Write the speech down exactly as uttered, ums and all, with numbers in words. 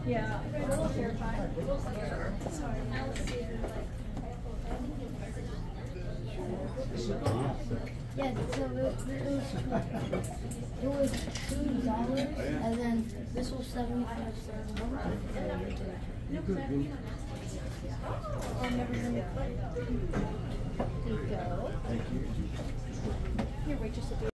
Yeah, a little terrifying. Sorry. Yeah, so it, it was it was two dollars, and then this was seventy-five cents. I've never been to play. There you go. Thank you. Here, wait just a bit.